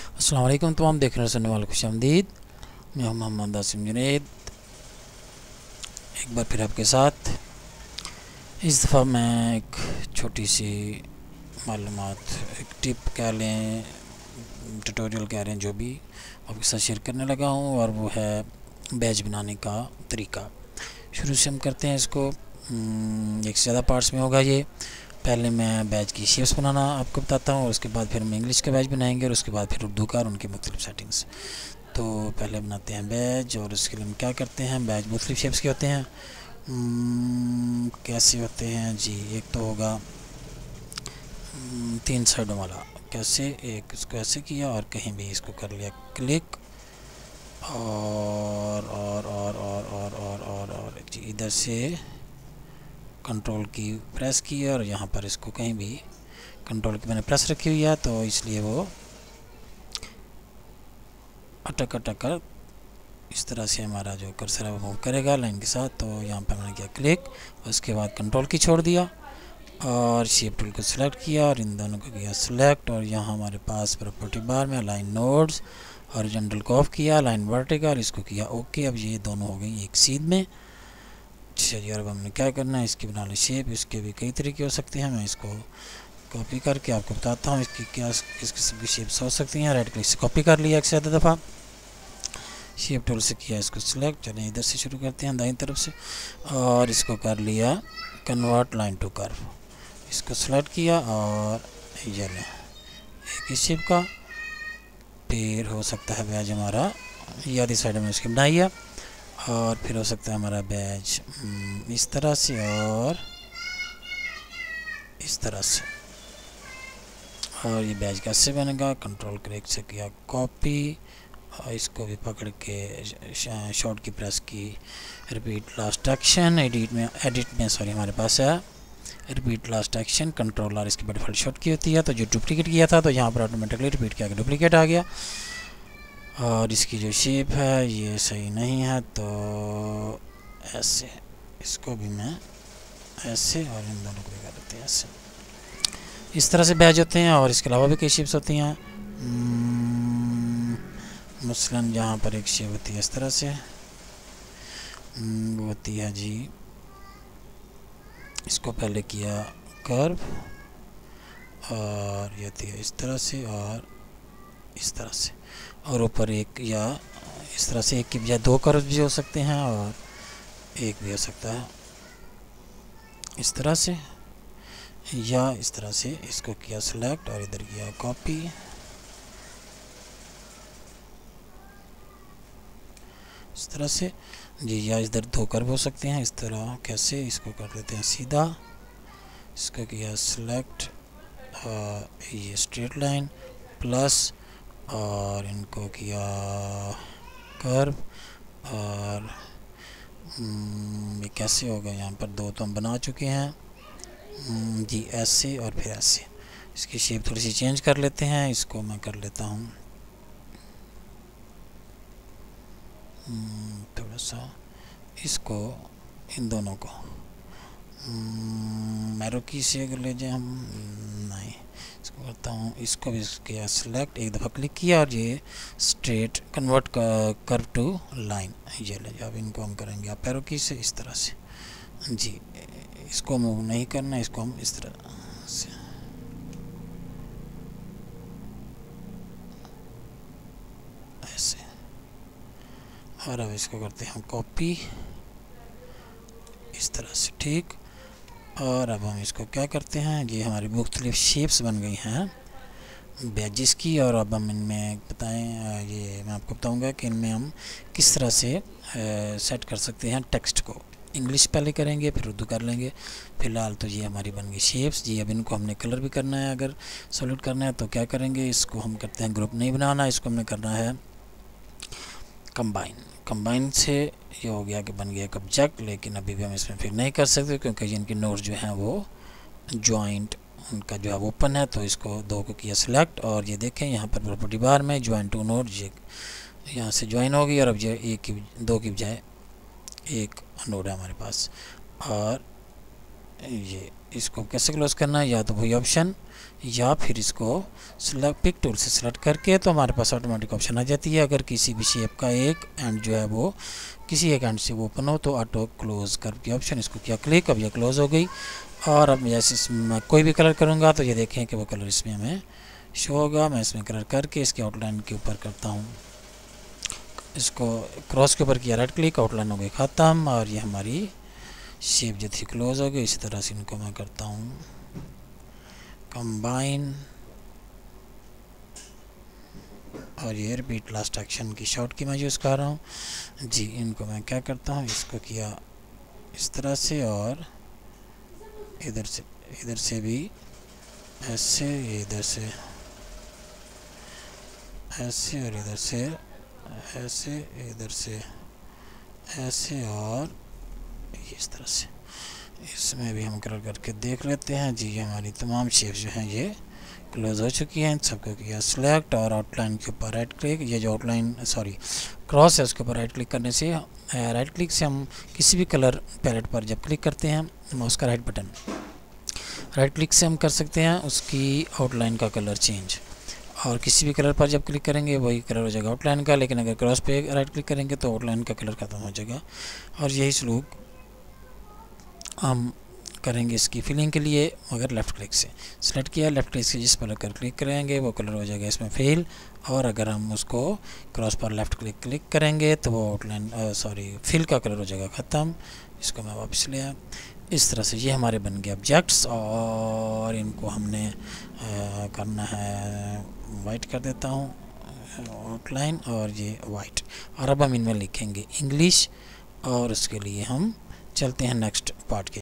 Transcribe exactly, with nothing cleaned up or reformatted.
अस्सलाम वालेकुम तमाम देखने सुनने वालों को खुशामदीद। मैं हूं मोहम्मद आसिम जुनैद, एक बार फिर आपके साथ। इस दफ़ा मैं एक छोटी सी मालूमात, एक टिप कह लें, ट्यूटोरियल कह लें, जो भी आपके साथ शेयर करने लगा हूं, और वो है बैच बनाने का तरीका। शुरू से हम करते हैं इसको। एक से ज़्यादा पार्ट्स में होगा ये। पहले मैं बैच की शेप्स बनाना आपको बताता हूँ, और उसके बाद फिर हम इंग्लिश का बैच बनाएंगे, और उसके बाद फिर उर्दू का और उनकी मुख्तलिफ सेटिंग्स। तो पहले बनाते हैं बैच, और उसके लिए हम क्या करते हैं, बैच मुख्तलिफ शेप्स के होते हैं। hmm, कैसे होते हैं जी? एक तो होगा hmm, तीन साइडों वाला। कैसे? एक इसको ऐसे किया और कहीं भी इसको कर लिया क्लिक, और और और और और और और, और जी इधर से कंट्रोल की प्रेस की, और यहाँ पर इसको कहीं भी कंट्रोल की मैंने प्रेस रखी हुई है, तो इसलिए वो अटक अटक कर इस तरह से हमारा जो कर्सर है वो मूव करेगा लाइन के साथ। तो यहाँ पर मैंने किया क्लिक, उसके बाद कंट्रोल की छोड़ दिया और शेप टूल को सिलेक्ट किया, और इन दोनों को किया सिलेक्ट, और यहाँ हमारे पास प्रॉपर्टी बार में लाइन नोड्स और जनरल को ऑफ किया, लाइन वर्टिकल, इसको किया ओके। अब ये दोनों हो गई एक सीध में। चलिए अब हमने क्या करना है, इसकी बना ली शेप। इसके भी कई तरीके हो सकते हैं, मैं इसको कॉपी करके आपको बताता हूँ इसकी क्या किस किस्म की शेप्स हो सकती हैं। राइट क्लिक से कॉपी कर लिया एक से ज़्यादा दफ़ा, शेप टूल से किया इसको सिलेक्ट। चलिए इधर से शुरू करते हैं दाईं तरफ से, और इसको कर लिया कन्वर्ट लाइन टू कर्व, इसको सिलेक्ट किया, और ये लें एक ही शेप का। फिर हो सकता है बैज हमारा ये आधी साइड में इसकी बनाई है, और फिर हो सकता है हमारा बैज इस तरह से और इस तरह से। और ये बैज कैसे बनेगा, कंट्रोल क्लिक से किया कॉपी, और इसको भी पकड़ के शॉर्ट की प्रेस की, रिपीट लास्ट एक्शन, एडिट में एडिट में सॉरी हमारे पास है रिपीट लास्ट एक्शन, कंट्रोल और इसकी डिफ़ॉल्ट शॉर्ट की होती है। तो जो डुप्लीकेट किया था तो यहाँ पर ऑटोमेटिकली रिपीट किया, डुप्लीकेट आ गया। और इसकी जो शेप है ये सही नहीं है, तो ऐसे इसको भी मैं ऐसे, और इन दोनों को भी कर देते हैं ऐसे। इस तरह से बैज होते हैं, और इसके अलावा भी कई शेप्स होती हैं। मसलन यहाँ पर एक शेप होती है इस तरह से, वो होती है जी, इसको पहले किया कर्व, और ये होती है इस तरह से और इस तरह से, और ऊपर एक, या इस तरह से एक की बजाय दो कर्व भी हो सकते हैं, और एक भी हो सकता है इस तरह से, या इस तरह से। इसको किया सिलेक्ट और इधर किया कॉपी, इस तरह से जी, या इधर दो कर्व हो सकते हैं इस तरह। कैसे? इसको कर देते हैं सीधा, इसको किया सिलेक्ट, ये स्ट्रेट लाइन प्लस, और इनको किया कर्व, और ये कैसे होगा, यहाँ पर दो तो हम बना चुके हैं जी, ऐसे और फिर ऐसे। इसकी शेप थोड़ी सी चेंज कर लेते हैं, इसको मैं कर लेता हूँ थोड़ा सा, इसको इन दोनों को मैरो की से अगर ले जाए हम, नहीं इसको करता हूँ, इसको भी किया सिलेक्ट, एक दफ़ा क्लिक किया, और ये straight convert curve to line, ये ले जाए। अब इनको हम करेंगे आप पैरो की से इस तरह से जी, इसको मूव नहीं करना, इसको हम इस तरह से ऐसे, और अब इसको करते हैं हम कॉपी इस तरह से, ठीक। और अब हम इसको क्या करते हैं, ये हमारी मुख्तलिफ शेप्स बन गई हैं बैजेस की। और अब हम इनमें बताएं, ये मैं आपको बताऊंगा कि इनमें हम किस तरह से आ, सेट कर सकते हैं टेक्स्ट को। इंग्लिश पहले करेंगे, फिर उर्दू कर लेंगे। फ़िलहाल तो ये हमारी बन गई शेप्स जी। अब इनको हमने कलर भी करना है, अगर सॉलिड करना है तो क्या करेंगे, इसको हम करते हैं ग्रुप नहीं बनाना, इसको हमने करना है कंबाइन। कंबाइन से ये हो गया कि बन गया एक ऑब्जेक्ट, लेकिन अभी भी हम इसमें फिर नहीं कर सकते क्योंकि इनकी नोड्स जो हैं वो जॉइंट उनका जो है ओपन है। तो इसको दो को किया सिलेक्ट, और ये देखें यहाँ पर प्रॉपर्टी बार में ज्वाइन टू नोड, ये यहाँ से ज्वाइन हो गई, और अब ये एक की दो की बजाय एक नोड है हमारे पास। और ये इसको कैसे क्लोज करना है, या तो वही ऑप्शन या फिर इसको सिलेक्ट पिक टूल से सिलेक्ट करके, तो हमारे पास ऑटोमेटिक ऑप्शन आ जाती है। अगर किसी भी शेप का एक एंड जो है वो किसी एक एंड से वो ओपन हो तो ऑटो क्लोज करके ऑप्शन, इसको किया क्लिक, अब ये क्लोज हो गई। और अब जैसे इसमें कोई भी कलर करूँगा तो ये देखें कि वो कलर इसमें हमें शो होगा। मैं इसमें कलर करके इसके आउटलाइन के ऊपर करता हूँ, इसको क्रॉस के ऊपर किया राइट क्लिक, आउटलाइन हो गई ख़त्म, और ये हमारी शेप जो थी क्लोज हो गई। इसी तरह से इनको मैं करता हूँ कंबाइन, और ये रिपीट लास्ट एक्शन की शॉर्ट की मैं यूज़ कर रहा हूँ जी। इनको मैं क्या करता हूँ, इसको किया इस तरह से, और इधर से इधर से भी ऐसे, इधर से ऐसे, और इधर से ऐसे, इधर से ऐसे, और इस तरह से। इसमें भी हम कलर करके देख लेते हैं जी। ये हमारी तमाम शेप्स जो हैं ये क्लोज हो चुकी हैं। इन सबको किया सिलेक्ट, और आउटलाइन के ऊपर राइट क्लिक, ये जो आउटलाइन सॉरी क्रॉस है उसके ऊपर राइट क्लिक करने से, राइट क्लिक से हम किसी भी कलर पैलेट पर जब क्लिक करते हैं, माउस का राइट बटन राइट क्लिक से हम कर सकते हैं उसकी आउटलाइन का कलर चेंज, और किसी भी कलर पर जब क्लिक करेंगे वही कलर हो जाएगा आउटलाइन का। लेकिन अगर क्रॉस पे राइट क्लिक करेंगे तो आउटलाइन का कलर ख़त्म हो जाएगा। और यही सलूक हम करेंगे इसकी फिलिंग के लिए, मगर लेफ़्ट क्लिक से सेलेक्ट किया, लेफ़्ट क्लिक से जिस पर कर क्लिक करेंगे वो कलर हो जाएगा इसमें फिल। और अगर हम उसको क्रॉस पर लेफ़्ट क्लिक क्लिक करेंगे तो वो आउटलाइन सॉरी फिल का कलर हो जाएगा ख़त्म। इसको मैं वापस ले आया। इस तरह से ये हमारे बन गए ऑब्जेक्ट्स, और इनको हमने आ, करना है वाइट कर देता हूँ आउटलाइन, और ये वाइट। और अब हम इनमें लिखेंगे इंग्लिश, और उसके लिए हम चलते हैं नेक्स्ट पार्ट के।